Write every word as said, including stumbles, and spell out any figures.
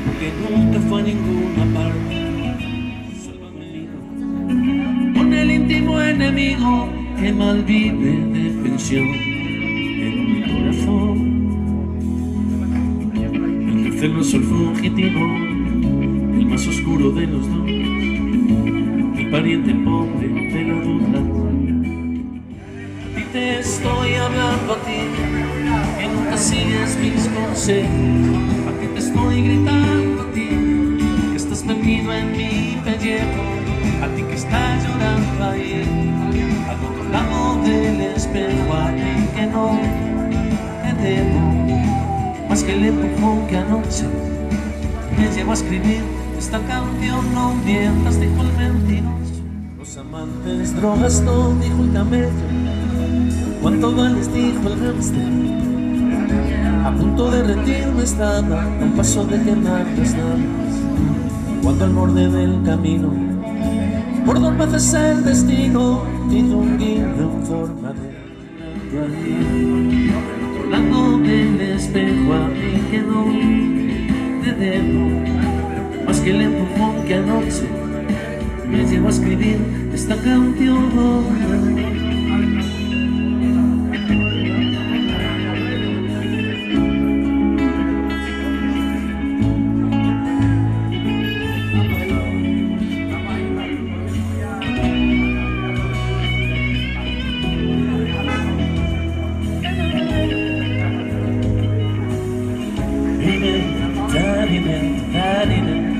que nunca fue a ninguna parte. Sálvame, hijo, con el íntimo enemigo que malvive de pensión en mi corazón. El tercer no es el fugitivo, el más oscuro de los dos, el pariente pobre de la duda. A ti te estoy hablando, a ti que nunca sigues mis consejos. A ti te estoy gritando, a ti que estás metido en mi pellejo. A ti que estás llorando ahí al otro lado del espejo. A ti que no te debo más que el empujón que anoche me llevó a escribir esta canción. No mientas, dijo el mentiroso. Los amantes drogas no, dijo el camello. Cuánto vales, dijo el hámster. A punto de rendirme estaba, a un paso de quemar las naves, cuando al borde del camino, por dos veces el destino hizo un guiño en forma de al otro lado del espejo. A mí que no te debo más que el empujón que anoche me llevó a escribir esta canción. Daddy, daddy, daddy, daddy.